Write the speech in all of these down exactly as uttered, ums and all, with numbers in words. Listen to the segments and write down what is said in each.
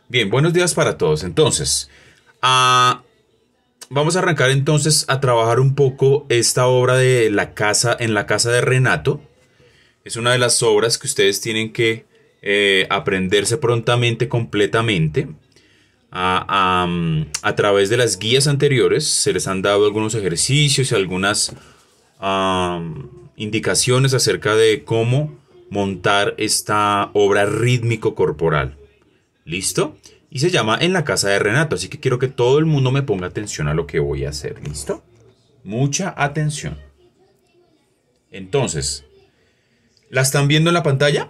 Bien, buenos días para todos. Entonces, ah, vamos a arrancar entonces a trabajar un poco esta obra de la casa en la casa de Renato. Es una de las obras que ustedes tienen que eh, aprenderse prontamente, completamente. A, a, a través de las guías anteriores se les han dado algunos ejercicios y algunas um, indicaciones acerca de cómo montar esta obra rítmico-corporal. ¿Listo? Y se llama En la casa de Renato, así que quiero que todo el mundo me ponga atención a lo que voy a hacer. ¿Listo? Mucha atención. Entonces, ¿la están viendo en la pantalla?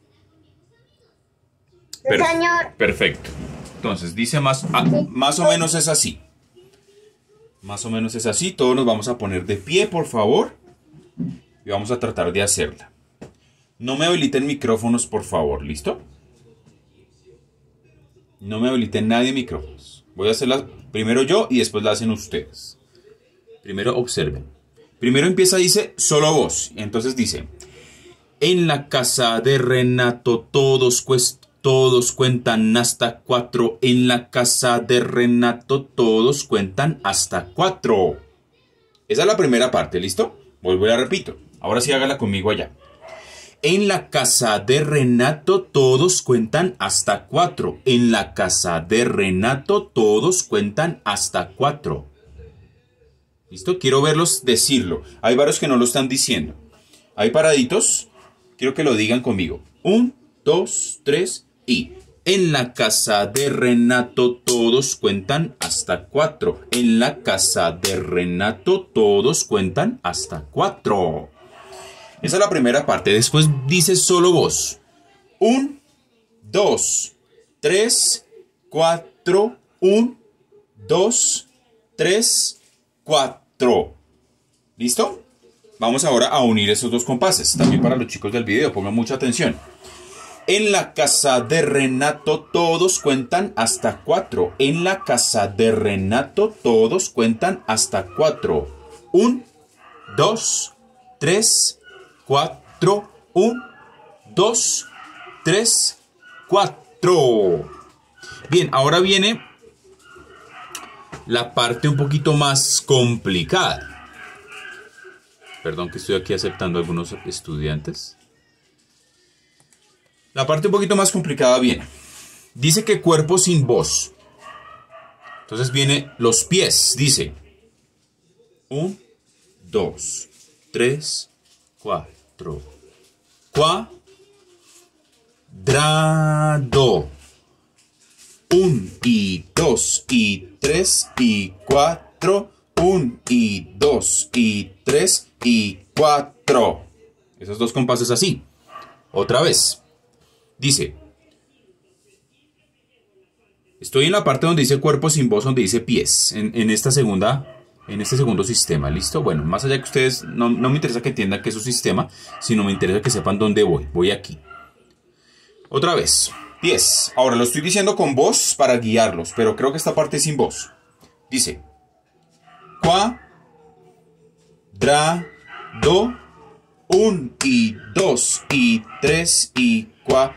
Per- Señor. Perfecto. Entonces, dice más, ah, más o menos es así. Más o menos es así. Todos nos vamos a poner de pie, por favor. Y vamos a tratar de hacerla. No me habiliten micrófonos, por favor. ¿Listo? No me habiliten nadie micrófonos. Voy a hacerla primero yo y después la hacen ustedes. Primero observen. Primero empieza, dice, solo voz. Entonces dice: en la casa de Renato todos cuestan. Todos cuentan hasta cuatro. En la casa de Renato todos cuentan hasta cuatro. Esa es la primera parte, ¿listo? Vuelvo y la repito. Ahora sí hágala conmigo allá. En la casa de Renato todos cuentan hasta cuatro. En la casa de Renato todos cuentan hasta cuatro. ¿Listo? Quiero verlos decirlo. Hay varios que no lo están diciendo. Hay paraditos. Quiero que lo digan conmigo. Un, dos, tres... Y en la casa de Renato todos cuentan hasta cuatro. En la casa de Renato todos cuentan hasta cuatro. Esa es la primera parte. Después dice solo voz. Un, dos, tres, cuatro. Un, dos, tres, cuatro. ¿Listo? Vamos ahora a unir esos dos compases. También para los chicos del video, pongan mucha atención. En la casa de Renato todos cuentan hasta cuatro. En la casa de Renato todos cuentan hasta cuatro. Un, dos, tres, cuatro. Un, dos, tres, cuatro. Bien, ahora viene la parte un poquito más complicada. Perdón que estoy aquí aceptando a algunos estudiantes. La parte un poquito más complicada viene. Dice que cuerpo sin voz. Entonces viene los pies. Dice. Un, dos, tres, cuatro. Cuadrado. Un y dos y tres y cuatro. Un y dos y tres y cuatro. Esos dos compases así. Otra vez. Dice, estoy en la parte donde dice cuerpo sin voz, donde dice pies, en, en esta segunda, en este segundo sistema, ¿listo? Bueno, más allá que ustedes, no, no me interesa que entiendan que es un sistema, sino me interesa que sepan dónde voy, voy aquí. Otra vez, pies. Ahora lo estoy diciendo con voz para guiarlos, pero creo que esta parte es sin voz. Dice, cuadrado, un y dos y tres y cuatro.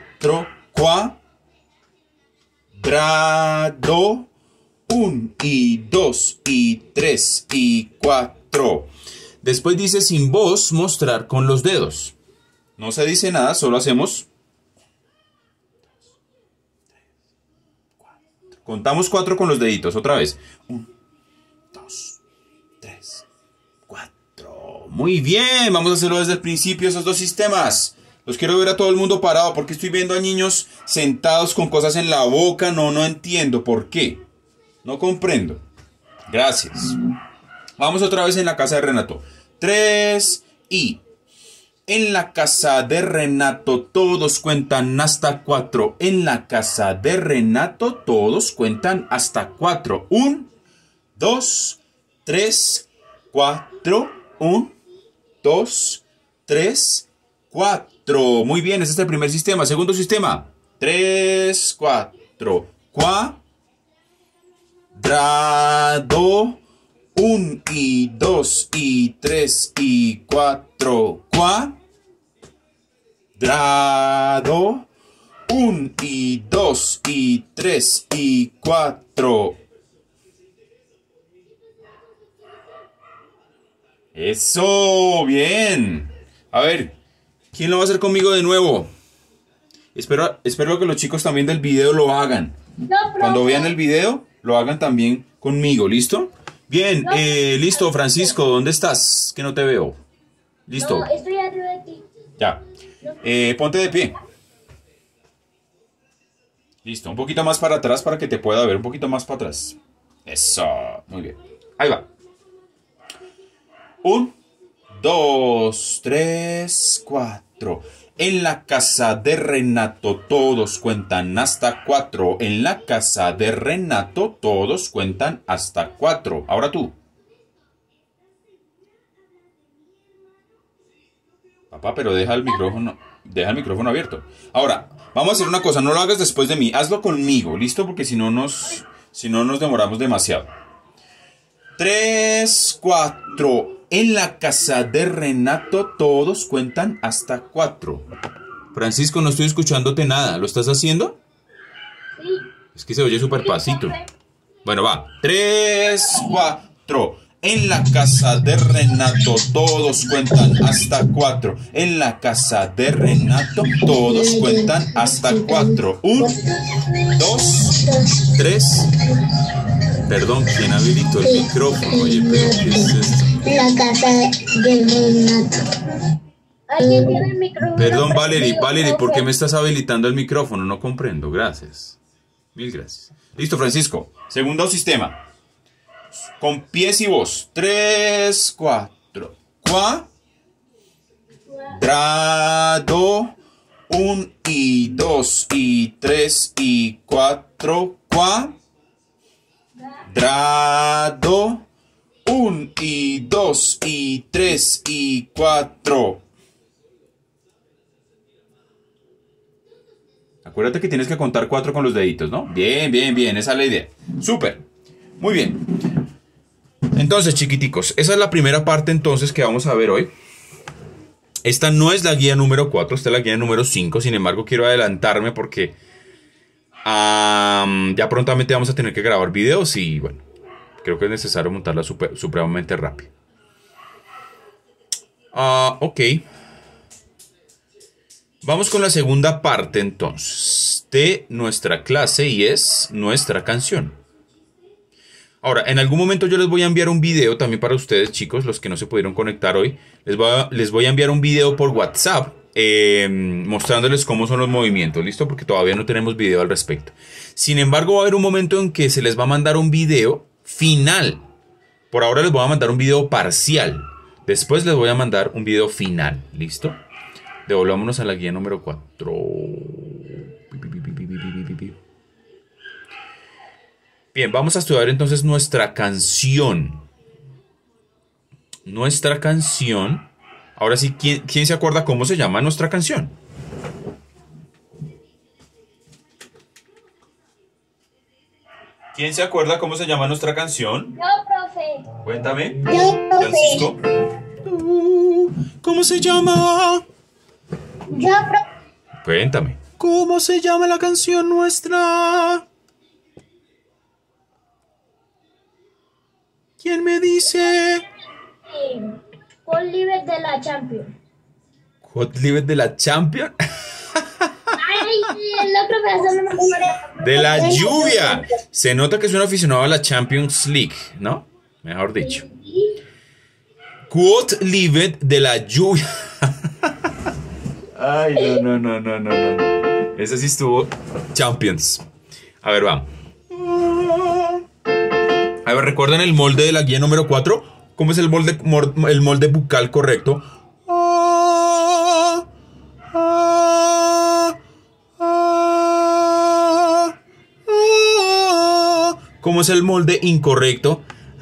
Cuadrado. Un y dos y tres y cuatro. Después dice sin voz mostrar con los dedos. No se dice nada, solo hacemos. Contamos cuatro con los deditos, otra vez. Un, dos, tres, cuatro. Muy bien, vamos a hacerlo desde el principio, esos dos sistemas. Los quiero ver a todo el mundo parado, porque estoy viendo a niños sentados con cosas en la boca. No, no entiendo por qué. No comprendo. Gracias. Vamos otra vez en la casa de Renato. Tres y... En la casa de Renato todos cuentan hasta cuatro. En la casa de Renato todos cuentan hasta cuatro. Un, dos, tres, cuatro. Un, dos, tres, cuatro. Muy bien, ese es el primer sistema. Segundo sistema. Tres, cuatro. Cuadrado. Un y dos y tres y cuatro. Cuadrado. Un y dos y tres y cuatro. Eso, bien. A ver, ¿quién lo va a hacer conmigo de nuevo? Espero, espero que los chicos también del video lo hagan. No, Cuando vean el video, lo hagan también conmigo, ¿listo? Bien, No, eh, listo, Francisco, ¿dónde estás? Que no te veo. Listo, No, estoy arriba de ti. ya. Eh, ponte de pie. Listo, un poquito más para atrás para que te pueda ver, un poquito más para atrás. Eso, muy bien. Ahí va. Un, dos, tres, cuatro. En la casa de Renato todos cuentan hasta cuatro. En la casa de Renato todos cuentan hasta cuatro. Ahora tú. Papá, pero deja el micrófono, deja el micrófono abierto. Ahora, vamos a hacer una cosa, no lo hagas después de mí, hazlo conmigo, ¿listo? Porque si no nos, si no nos demoramos demasiado. Tres, cuatro. En la casa de Renato todos cuentan hasta cuatro. Francisco, no estoy escuchándote nada. ¿Lo estás haciendo? Sí. Es que se oye súper pasito. Bueno, va. Tres, cuatro. En la casa de Renato todos cuentan hasta cuatro. En la casa de Renato todos cuentan hasta cuatro. Un, dos, tres. Perdón, ¿quién habilitó el micrófono? Oye, pero ¿qué es esto? La casa del Renato. ¿Alguien tiene el micrófono? Perdón, Valerie, prendido, Valerie, ¿por qué profe? me estás habilitando el micrófono? No comprendo, gracias. Mil gracias. Listo, Francisco. Segundo sistema. Con pies y voz. Tres, cuatro. Cuá. Drado. Un y dos y tres y cuatro. Cuá. Drado. Un y dos y tres y cuatro. Acuérdate que tienes que contar cuatro con los deditos, ¿no? Bien, bien, bien, esa es la idea. Súper. Muy bien. Entonces, chiquiticos, esa es la primera parte entonces que vamos a ver hoy. Esta no es la guía número cuatro, esta es la guía número cinco. Sin embargo, quiero adelantarme porque um, ya prontamente vamos a tener que grabar videos y bueno, creo que es necesario montarla super, supremamente rápido. Uh, ok. Vamos con la segunda parte entonces de nuestra clase y es nuestra canción. Ahora, en algún momento yo les voy a enviar un video también para ustedes, chicos, los que no se pudieron conectar hoy. Les voy a, les voy a enviar un video por WhatsApp eh, mostrándoles cómo son los movimientos, ¿listo? Porque todavía no tenemos video al respecto. Sin embargo, va a haber un momento en que se les va a mandar un video final. Por ahora les voy a mandar un video parcial. Después les voy a mandar un video final, ¿listo? Devolvámonos a la guía número cuatro. Bien, vamos a estudiar entonces nuestra canción. Nuestra canción. Ahora sí, ¿quién, quién se acuerda cómo se llama nuestra canción? ¿Quién se acuerda cómo se llama nuestra canción? Yo, profe. Cuéntame. Yo, profe. Francisco. ¿Cómo se llama? Yo, profe. Cuéntame. ¿Cómo se llama la canción nuestra? ¿Quién me dice? Con Libre de la Champions. ¿Hot Live de la Champions? Ay, el otro pedazo no me acuerdo. De la lluvia. Se nota que es un aficionado a la Champions League, ¿no? Mejor dicho. Quote Live de la lluvia. Ay, no, no, no, no, no, no. Ese sí estuvo Champions. A ver, vamos. A ver, ¿recuerdan el molde de la guía número cuatro? ¿Cómo es el molde, el molde bucal correcto? ¿Cómo es el molde incorrecto?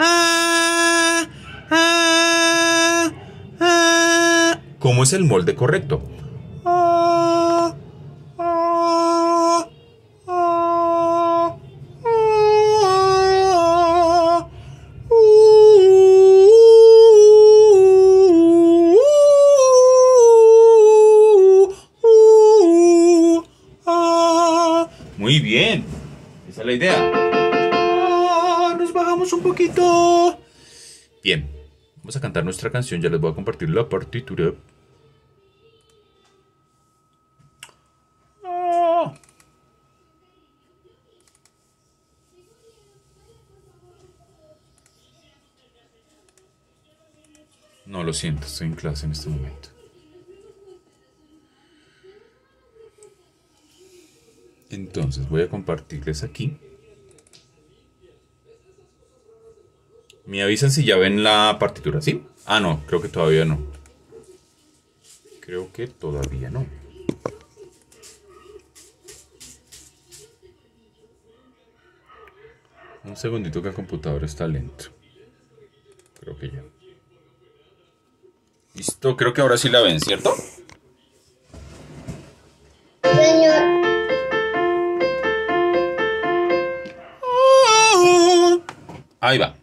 ¿Cómo es el molde correcto? Esa es la idea. Ah, nos bajamos un poquito. Bien, vamos a cantar nuestra canción. Ya les voy a compartir la partitura. Ah. No, lo siento, estoy en clase en este momento. Entonces voy a compartirles aquí. Me avisan si ya ven la partitura, ¿sí? Ah, no, creo que todavía no. Creo que todavía no. Un segundito que el computador está lento. Creo que ya. Listo, creo que ahora sí la ven, ¿cierto? Señor. Ahí va.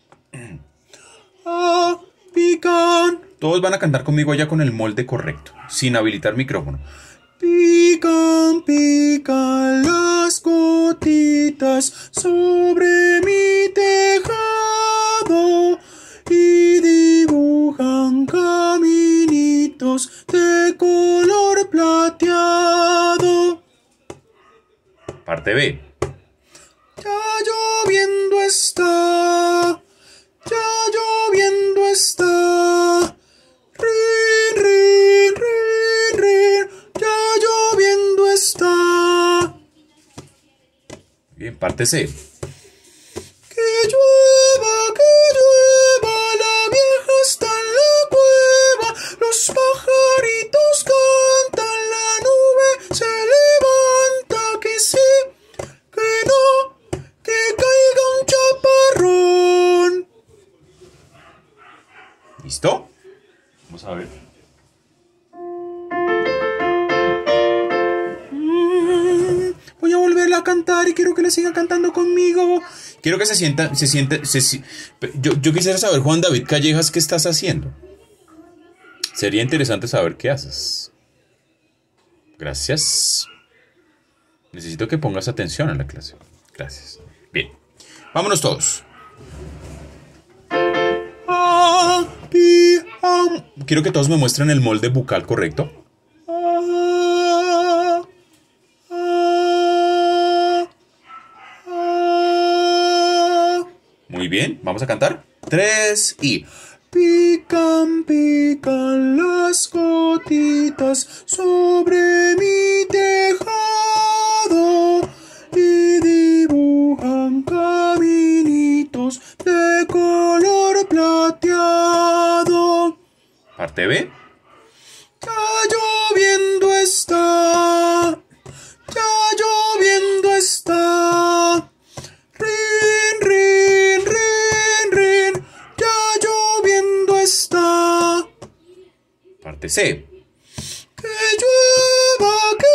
Ah, pican. Todos van a cantar conmigo allá con el molde correcto, sin habilitar micrófono. Pican, pican las gotitas sobre mi tejado y dibujan caminitos de color plateado. Parte B. Ya lloviendo está, ya lloviendo está, rin, rin, rin, rin, ya lloviendo está. Bien, parte C. Que llueva, que llueva, la vieja está en la cueva, los pajaritos cantan, la nube se levanta, que sí, que no, que caiga un chaparrón. ¿Listo? Vamos a ver. Mm, voy a volverla a cantar y quiero que la siga cantando conmigo. Quiero que se sienta, se siente, se, si- yo, yo quisiera saber, Juan David Callejas, ¿qué estás haciendo? Sería interesante saber qué haces. Gracias. Necesito que pongas atención a la clase. Gracias. Bien. Vámonos todos. Ah, pi, am. Quiero que todos me muestren el molde bucal correcto. Ah, ah, ah. Muy bien. Vamos a cantar. Tres y... Pican, pican las gotitas sobre mi tejado y dibujan caminitos de color plateado. Parte B. Ya lloviendo está, ya lloviendo está, rin, rin, rin, rin, ya lloviendo está. Parte C. Que llueva, que